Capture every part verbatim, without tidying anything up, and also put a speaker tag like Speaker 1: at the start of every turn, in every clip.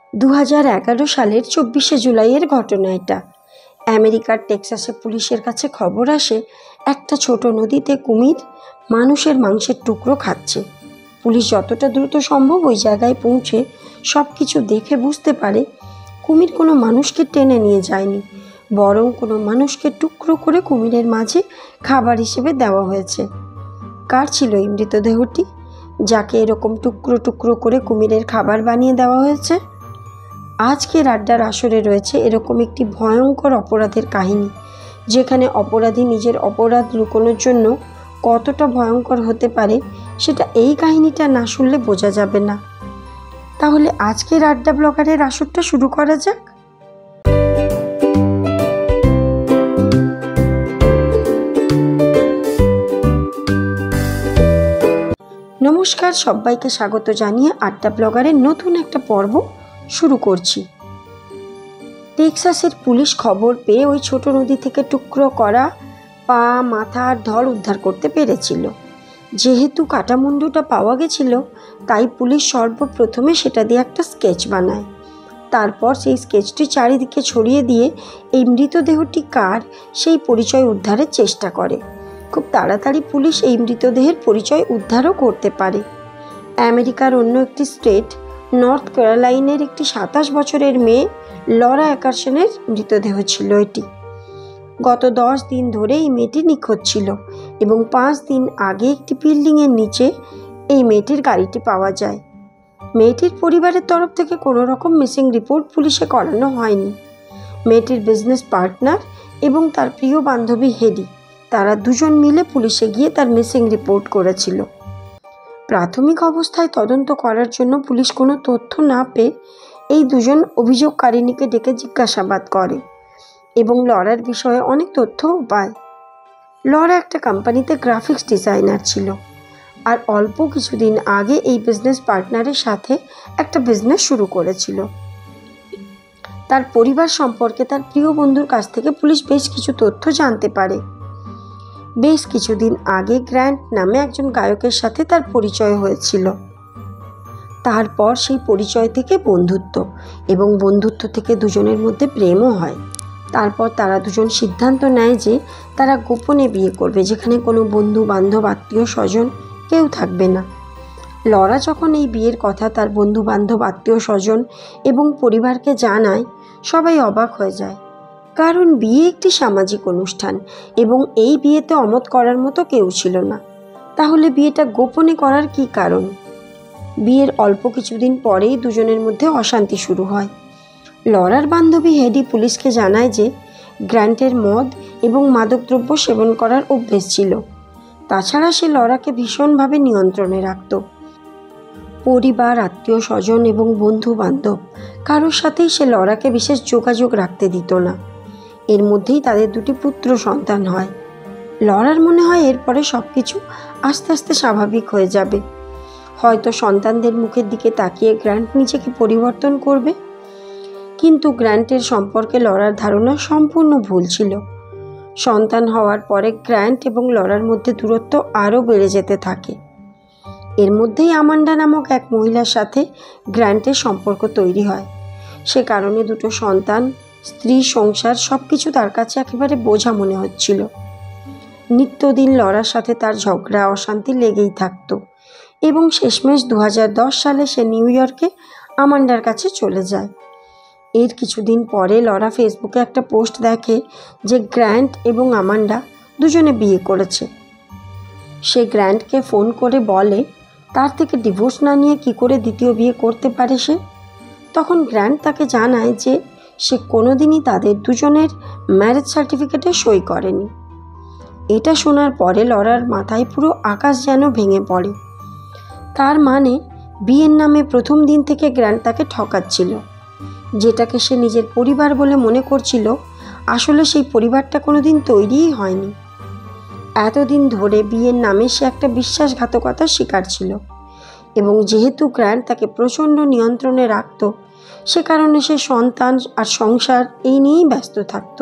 Speaker 1: দু হাজার এগারো সালের চব্বিশে জুলাইয়ের ঘটনা এটা। আমেরিকার টেক্সাসে পুলিশের কাছে খবর আসে একটা ছোট নদীতে কুমির মানুষের মাংসের টুকরো খাচ্ছে। পুলিশ যতটা দ্রুত সম্ভব ওই জায়গায় পৌঁছে সব কিছু দেখে বুঝতে পারে কুমির কোনো মানুষকে টেনে নিয়ে যায়নি, বরং কোনো মানুষকে টুকরো করে কুমিরের মাঝে খাবার হিসেবে দেওয়া হয়েছে। কার ছিল এই মৃতদেহটি, যাকে এরকম টুকরো টুকরো করে কুমিরের খাবার বানিয়ে দেওয়া হয়েছে? আজকের আড্ডার আসরে রয়েছে এরকম একটি ভয়ঙ্কর অপরাধের কাহিনী, যেখানে অপরাধী নিজের অপরাধ লুকোনোর জন্য কতটা ভয়ঙ্কর হতে পারে সেটা এই কাহিনীটা না শুনলে বোঝা যাবে না। তাহলে আজকের আড্ডা ব্লগারের আসরটা শুরু করা যাক। নমস্কার, সবাইকে স্বাগত জানিয়ে আড্ডা ব্লগারের নতুন একটা পর্ব শুরু করছি। টেক্সাসের পুলিশ খবর পেয়ে ওই ছোট নদী থেকে টুকরো করা পা, মাথা আর ধর উদ্ধার করতে পেরেছিল। যেহেতু কাটামুন্ডুটা পাওয়া গেছিল, তাই পুলিশ সর্বপ্রথমে সেটা দিয়ে একটা স্কেচ বানায়। তারপর সেই স্কেচটি চারিদিকে ছড়িয়ে দিয়ে এই মৃতদেহটি কার সেই পরিচয় উদ্ধারের চেষ্টা করে। খুব তাড়াতাড়ি পুলিশ এই মৃতদেহের পরিচয় উদ্ধারও করতে পারে। আমেরিকার অন্য একটি স্টেট নর্থ ক্যারোলাইনের একটি সাতাশ বছরের মেয়ে লরা অ্যাকারসনের মৃতদেহ ছিল এটি। গত দশ দিন ধরে এই মেয়েটি নিখোঁজ ছিল এবং পাঁচ দিন আগে একটি বিল্ডিংয়ের নিচে এই মেয়েটির গাড়িটি পাওয়া যায়। মেয়েটির পরিবারের তরফ থেকে কোনো রকম মিসিং রিপোর্ট পুলিশে করানো হয়নি। মেয়েটির বিজনেস পার্টনার এবং তার প্রিয় বান্ধবী হেডি, তারা দুজন মিলে পুলিশে গিয়ে তার মিসিং রিপোর্ট করেছিল। প্রাথমিক অবস্থায় তদন্ত করার জন্য পুলিশ কোনো তথ্য না পেয়ে এই দুজন অভিযোগকারিণীকে ডেকে জিজ্ঞাসাবাদ করে এবং লরার বিষয়ে অনেক তথ্যও পায়। লরা একটা কোম্পানিতে গ্রাফিক্স ডিজাইনার ছিল আর অল্প কিছুদিন আগে এই বিজনেস পার্টনারের সাথে একটা বিজনেস শুরু করেছিল। তার পরিবার সম্পর্কে তার প্রিয় বন্ধুর কাছ থেকে পুলিশ বেশ কিছু তথ্য জানতে পারে। বেশ কিছুদিন আগে গ্র্যান্ট নামে একজন গায়কের সাথে তার পরিচয় হয়েছিল। তারপর সেই পরিচয় থেকে বন্ধুত্ব এবং বন্ধুত্ব থেকে দুজনের মধ্যে প্রেমও হয়। তারপর তারা দুজন সিদ্ধান্ত নেয় যে তারা গোপনে বিয়ে করবে, যেখানে কোনো বন্ধু বান্ধব আত্মীয় স্বজন কেউ থাকবে না। লরা যখন এই বিয়ের কথা তার বন্ধু বান্ধব আত্মীয় স্বজন এবং পরিবারকে জানায়, সবাই অবাক হয়ে যায়, কারণ বিয়ে একটি সামাজিক অনুষ্ঠান এবং এই বিয়েতে অমত করার মতো কেউ ছিল না। তাহলে বিয়েটা গোপনে করার কী কারণ? বিয়ের অল্প কিছুদিন পরেই দুজনের মধ্যে অশান্তি শুরু হয়। লরার বান্ধবী হেডি পুলিশকে জানায় যে গ্র্যান্টের মদ এবং মাদকদ্রব্য সেবন করার অভ্যেস ছিল। তাছাড়া সে লরাকে ভীষণভাবে নিয়ন্ত্রণে রাখত। পরিবার, আত্মীয় স্বজন এবং বন্ধু বান্ধব কারোর সাথেই সে লরাকে বিশেষ যোগাযোগ রাখতে দিত না। এর মধ্যেই তাদের দুটি পুত্র সন্তান হয়। লরার মনে হয় এরপরে সব কিছু আস্তে আস্তে স্বাভাবিক হয়ে যাবে। হয়তো সন্তানদের মুখের দিকে তাকিয়ে গ্র্যান্ট নিজেকে পরিবর্তন করবে। কিন্তু গ্র্যান্টের সম্পর্কে লরার ধারণা সম্পূর্ণ ভুল ছিল। সন্তান হওয়ার পরে গ্র্যান্ট এবং লরার মধ্যে দূরত্ব আরও বেড়ে যেতে থাকে। এর মধ্যেই আমান্ডা নামক এক মহিলার সাথে গ্র্যান্টের সম্পর্ক তৈরি হয়। সে কারণে দুটো সন্তান, স্ত্রী, সংসার সব কিছু তার কাছে একেবারে বোঝা মনে হচ্ছিল। নিত্যদিন লরার সাথে তার ঝগড়া অশান্তি লেগেই থাকতো এবং শেষমেশ দু হাজার দশ সালে সে নিউ ইয়র্কে আমান্ডার কাছে চলে যায়। এর কিছুদিন পরে লরা ফেসবুকে একটা পোস্ট দেখে যে গ্র্যান্ট এবং আমান্ডা দুজনে বিয়ে করেছে। সে গ্র্যান্টকে ফোন করে বলে তার থেকে ডিভোর্স না নিয়ে কী করে দ্বিতীয় বিয়ে করতে পারে সে। তখন গ্র্যান্ট তাকে জানায় যে সে কোনোদিনই তাদের দুজনের ম্যারেজ সার্টিফিকেটে সই করেনি। এটা শোনার পরে লরার মাথায় পুরো আকাশ যেন ভেঙে পড়ে। তার মানে বিয়ের নামে প্রথম দিন থেকে গ্র্যান্ট তাকে ঠকাচ্ছিল। যেটাকে সে নিজের পরিবার বলে মনে করছিল, আসলে সেই পরিবারটা কোনোদিন তৈরিই হয়নি। এতদিন ধরে বিয়ের নামে সে একটা বিশ্বাসঘাতকতার শিকার ছিল এবং যেহেতু গ্র্যান্ট তাকে প্রচণ্ড নিয়ন্ত্রণে রাখত, সে কারণে সে সন্তান আর সংসার এই নিয়েই ব্যস্ত থাকত।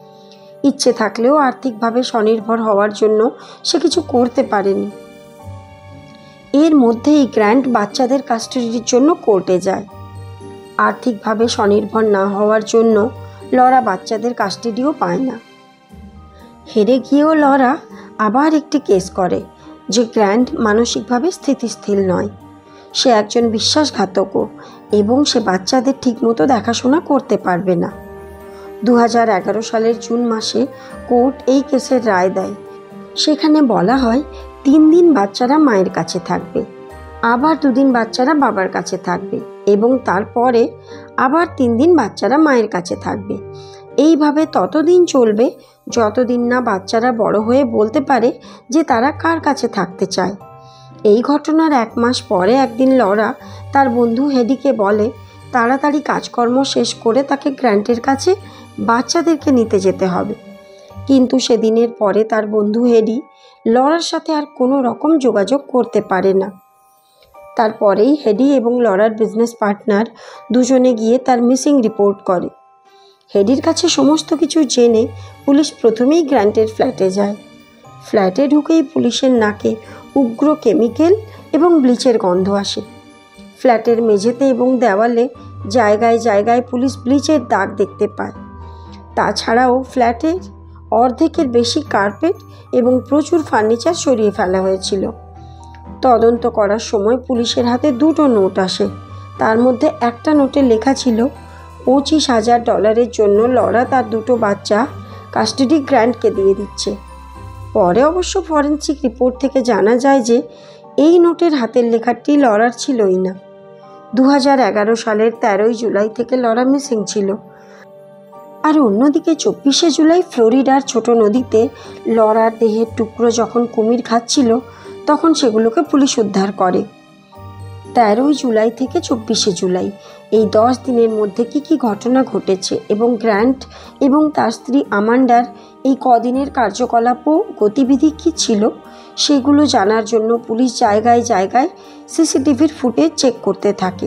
Speaker 1: ইচ্ছে থাকলেও আর্থিকভাবে স্বনির্ভর হওয়ার জন্য সে কিছু করতে পারেনি। এর মধ্যেই গ্র্যান্ট বাচ্চাদের কাস্টাডির জন্য কোর্টে যায়। আর্থিকভাবে স্বনির্ভর না হওয়ার জন্য লরা বাচ্চাদের কাস্টাডিও পায় না। হেরে গিয়েও লরা আবার একটি কেস করে যে গ্র্যান্ট মানসিকভাবে স্থিতিশীল নয়, সে একজন বিশ্বাসঘাতকও এবং সে বাচ্চাদের ঠিকমতো দেখাশোনা করতে পারবে না। দু হাজার এগারো সালের জুন মাসে কোর্ট এই কেসের রায় দেয়। সেখানে বলা হয় তিন দিন বাচ্চারা মায়ের কাছে থাকবে, আবার দুদিন বাচ্চারা বাবার কাছে থাকবে এবং তারপরে আবার তিন দিন বাচ্চারা মায়ের কাছে থাকবে। এইভাবে ততদিন চলবে যতদিন না বাচ্চারা বড় হয়ে বলতে পারে যে তারা কার কাছে থাকতে চায়। এই ঘটনার এক মাস পরে একদিন লরা তার বন্ধু হেডিকে বলে তাড়াতাড়ি কাজকর্ম শেষ করে তাকে গ্র্যান্টের কাছে বাচ্চাদেরকে নিতে যেতে হবে। কিন্তু সেদিনের পরে তার বন্ধু হেডি লরার সাথে আর কোনো রকম যোগাযোগ করতে পারে না। তারপরেই হেডি এবং লরার বিজনেস পার্টনার দুজনে গিয়ে তার মিসিং রিপোর্ট করে। হেডির কাছে সমস্ত কিছু জেনে পুলিশ প্রথমেই গ্র্যান্টের ফ্ল্যাটে যায়। ফ্ল্যাটে ঢুকেই পুলিশের নাকে উগ্র কেমিক্যাল এবং ব্লিচের গন্ধ আসে। ফ্ল্যাটের মেঝেতে এবং দেওয়ালে জায়গায় জায়গায় পুলিশ ব্লিচের দাগ দেখতে পায়। তাছাড়াও ফ্ল্যাটের অর্ধেকের বেশি কার্পেট এবং প্রচুর ফার্নিচার সরিয়ে ফেলা হয়েছিল। তদন্ত করার সময় পুলিশের হাতে দুটো নোট আসে। তার মধ্যে একটা নোটে লেখা ছিল পঁচিশ হাজার ডলারের জন্য লরা তার দুটো বাচ্চা কাস্টাডি গ্র্যান্টকে দিয়ে দিচ্ছে। পরে অবশ্য ফরেনসিক রিপোর্ট থেকে জানা যায় যে এই নোটের হাতের লেখাটি লরার ছিলই না। দু হাজার এগারো সালের তেরোই জুলাই থেকে লরা মিসিং ছিল। আর অন্যদিকে চব্বিশে জুলাই ফ্লোরিডার ছোট নদীতে লরার দেহের টুকরো যখন কুমির খাচ্ছিল তখন সেগুলোকে পুলিশ উদ্ধার করে। তেরোই জুলাই থেকে চব্বিশে জুলাই এই দশ দিনের মধ্যে কি কি ঘটনা ঘটেছে এবং গ্র্যান্ট এবং তার স্ত্রী আমান্ডার এই কদিনের কার্যকলাপ ও গতিবিধি কী ছিল সেগুলো জানার জন্য পুলিশ জায়গায় জায়গায় সিসিটিভির ফুটেজ চেক করতে থাকে।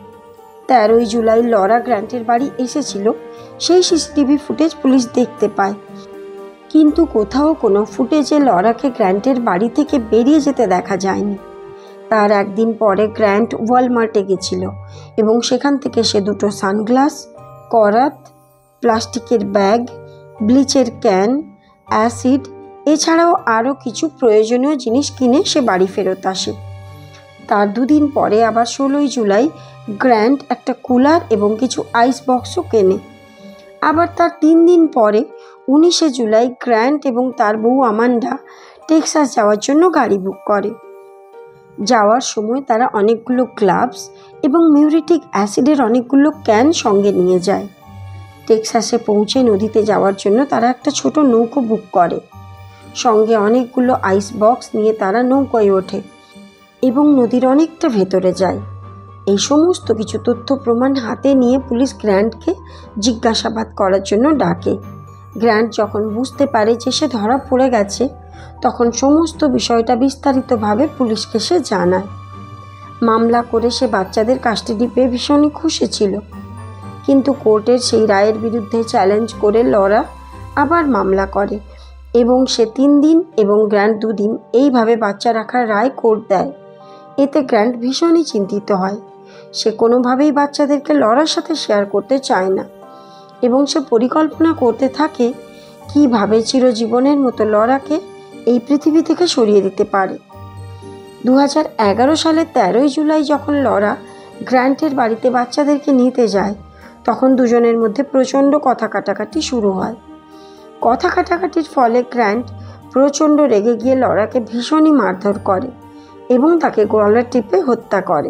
Speaker 1: তেরোই জুলাই লরা গ্র্যান্টের বাড়ি এসেছিল, সেই সিসিটিভি ফুটেজ পুলিশ দেখতে পায়, কিন্তু কোথাও কোনো ফুটেজে লরাকে গ্র্যান্টের বাড়ি থেকে বেরিয়ে যেতে দেখা যায়নি। তার একদিন পরে গ্র্যান্ট ওয়ালমার্টে গেছিল এবং সেখান থেকে সে দুটো সানগ্লাস, করাত, প্লাস্টিকের ব্যাগ, ব্লিচের ক্যান, অ্যাসিড এছাড়াও আরও কিছু প্রয়োজনীয় জিনিস কিনে সে বাড়ি ফেরত আসে। তার দুদিন পরে আবার ষোলোই জুলাই গ্র্যান্ট একটা কুলার এবং কিছু আইস বক্সও কেনে। আবার তার তিন দিন পরে উনিশে জুলাই গ্র্যান্ট এবং তার বউ আমান্ডা টেক্সাস যাওয়ার জন্য গাড়ি বুক করে। যাওয়ার সময় তারা অনেকগুলো গ্লাভস এবং মিউরিটিক অ্যাসিডের অনেকগুলো ক্যান সঙ্গে নিয়ে যায়। টেক্সাসে পৌঁছে নদীতে যাওয়ার জন্য তারা একটা ছোট নৌকো বুক করে। সঙ্গে অনেকগুলো আইস বক্স নিয়ে তারা নৌকোয় ওঠে এবং নদীর অনেকটা ভেতরে যায়। এই সমস্ত কিছু তথ্য প্রমাণ হাতে নিয়ে পুলিশ গ্র্যান্টকে জিজ্ঞাসাবাদ করার জন্য ডাকে। গ্র্যান্ট যখন বুঝতে পারে যে সে ধরা পড়ে গেছে তখন সমস্ত বিষয়টা বিস্তারিতভাবে পুলিশকে সে জানায়। মামলা করে সে বাচ্চাদের কাস্টাডি পেয়ে ভীষণই খুশি ছিল, কিন্তু কোর্টের সেই রায়ের বিরুদ্ধে চ্যালেঞ্জ করে লরা আবার মামলা করে এবং সে তিন দিন এবং গ্র্যান্ট দুদিন এইভাবে বাচ্চা রাখার রায় কোর্ট দেয়। এতে গ্র্যান্ট ভীষণই চিন্তিত হয়। সে কোনোভাবেই বাচ্চাদেরকে লরার সাথে শেয়ার করতে চায় না এবং সে পরিকল্পনা করতে থাকে কীভাবে চিরজীবনের মতো লরাকে এই পৃথিবী থেকে সরিয়ে দিতে পারে। দু হাজার এগারো সালের তেরোই জুলাই যখন লরা গ্র্যান্টের বাড়িতে বাচ্চাদেরকে নিতে যায় তখন দুজনের মধ্যে প্রচণ্ড কথা কাটাকাটি শুরু হয়। কথা কাটাকাটির ফলে গ্র্যান্ট প্রচণ্ড রেগে গিয়ে লরাকে ভীষণই মারধর করে এবং তাকে গলা টিপে হত্যা করে।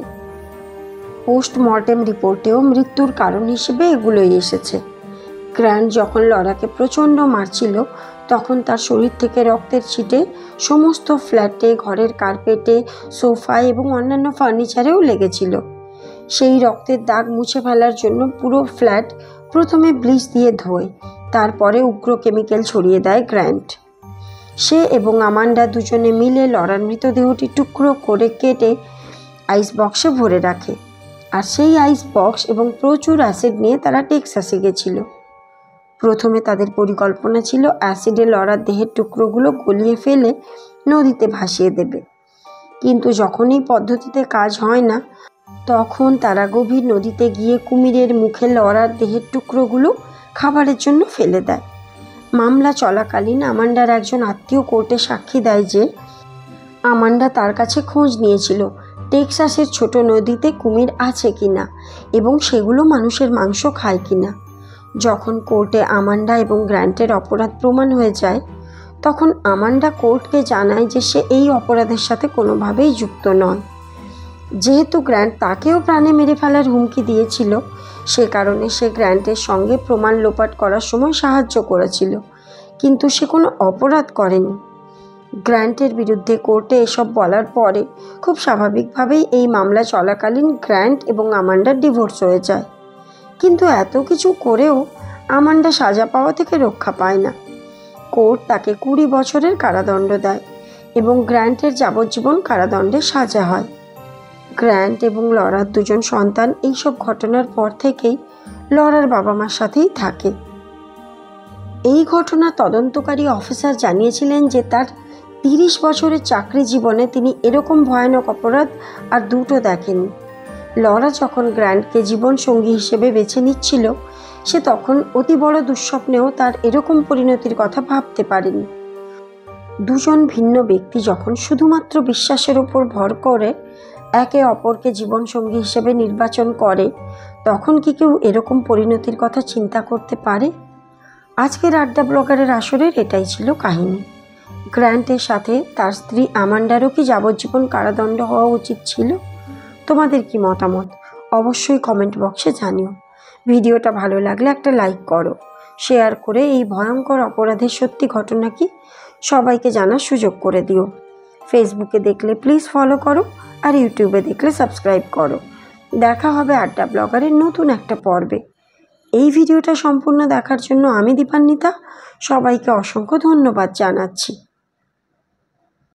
Speaker 1: পোস্টমর্টেম রিপোর্টেও মৃত্যুর কারণ হিসেবে এগুলোই এসেছে। গ্র্যান্ট যখন লরাকে প্রচণ্ড মারছিল তখন তার শরীর থেকে রক্তের ছিটে সমস্ত ফ্ল্যাটে, ঘরের কার্পেটে, সোফায় এবং অন্যান্য ফার্নিচারেও লেগেছিল। সেই রক্তের দাগ মুছে ফেলার জন্য পুরো ফ্ল্যাট প্রথমে ব্লিচ দিয়ে ধোয়, তারপরে উগ্র কেমিক্যাল ছড়িয়ে দেয় গ্র্যান্ট। সে এবং আমান্ডা দুজনে মিলে লরার মৃতদেহটি টুকরো করে কেটে আইস বক্সে ভরে রাখে, আর সেই আইস বক্স এবং প্রচুর অ্যাসিড নিয়ে তারা টেক্সাসে গেছিল। প্রথমে তাদের পরিকল্পনা ছিল অ্যাসিডে লরার দেহের টুকরোগুলো গলিয়ে ফেলে নদীতে ভাসিয়ে দেবে, কিন্তু যখন এই পদ্ধতিতে কাজ হয় না তখন তারা গভীর নদীতে গিয়ে কুমিরের মুখে লড়ার দেহের টুকরোগুলো খাবারের জন্য ফেলে দেয়। মামলা চলাকালীন আমান্ডার একজন আত্মীয় কোর্টে সাক্ষী দেয় যে আমান্ডা তার কাছে খোঁজ নিয়েছিল টেক্সাসের ছোট নদীতে কুমির আছে কিনা এবং সেগুলো মানুষের মাংস খায় কিনা। যখন কোর্টে আমান্ডা এবং গ্র্যান্টের অপরাধ প্রমাণ হয়ে যায়, তখন আমান্ডা কোর্টকে জানায় যে সে এই অপরাধের সাথে কোনোভাবেই যুক্ত নয়। যেহেতু গ্র্যান্ট তাকেও প্রাণে মেরে ফেলার হুমকি দিয়েছিল, সে কারণে সে গ্র্যান্টের সঙ্গে প্রমাণ লোপাট করার সময় সাহায্য করেছিল, কিন্তু সে কোনো অপরাধ করেনি। গ্র্যান্টের বিরুদ্ধে কোর্টে এসব বলার পরে খুব স্বাভাবিকভাবেই এই মামলা চলাকালীন গ্র্যান্ট এবং আমান্ডার ডিভোর্স হয়ে যায়। কিন্তু এত কিছু করেও আমান্ডা সাজা পাওয়া থেকে রক্ষা পায় না। কোর্ট তাকে কুড়ি বছরের কারাদণ্ড দেয় এবং গ্র্যান্টের যাবজ্জীবন কারাদণ্ডের সাজা হয়। গ্র্যান্ট এবং লরার দুজন সন্তান এইসব ঘটনার পর থেকেই লরার বাবা মার সাথেই থাকে। এই ঘটনা তদন্তকারী অফিসার জানিয়েছিলেন যে তার তিরিশ বছরের চাকরি জীবনে তিনি এরকম ভয়ানক অপরাধ আর দুটো দেখেনি। লরা যখন গ্র্যান্টকে জীবনসঙ্গী হিসেবে বেছে নিচ্ছিল, সে তখন অতি বড় দুঃস্বপ্নেও তার এরকম পরিণতির কথা ভাবতে পারেনি। দুজন ভিন্ন ব্যক্তি যখন শুধুমাত্র বিশ্বাসের ওপর ভর করে একে অপরকে জীবনসঙ্গী হিসেবে নির্বাচন করে, তখন কি কেউ এরকম পরিণতির কথা চিন্তা করতে পারে? আজকের আড্ডা ব্লগারের আসরের এটাই ছিল কাহিনী। গ্র্যান্টের সাথে তার স্ত্রী আমান্ডারও কি যাবজ্জীবন কারাদণ্ড হওয়া উচিত ছিল? তোমাদের কি মতামত অবশ্যই কমেন্ট বক্সে জানিও। ভিডিওটা ভালো লাগলে একটা লাইক করো, শেয়ার করে এই ভয়ঙ্কর অপরাধের সত্যি ঘটনা কি সবাইকে জানার সুযোগ করে দিও। ফেসবুকে দেখলে প্লিজ ফলো করো, আর ইউটিউবে দেখলে সাবস্ক্রাইব করো। দেখা হবে আড্ডা ব্লগারের নতুন একটা পর্বে। এই ভিডিওটা সম্পূর্ণ দেখার জন্য আমি দীপান্বিতা সবাইকে অসংখ্য ধন্যবাদ জানাচ্ছি।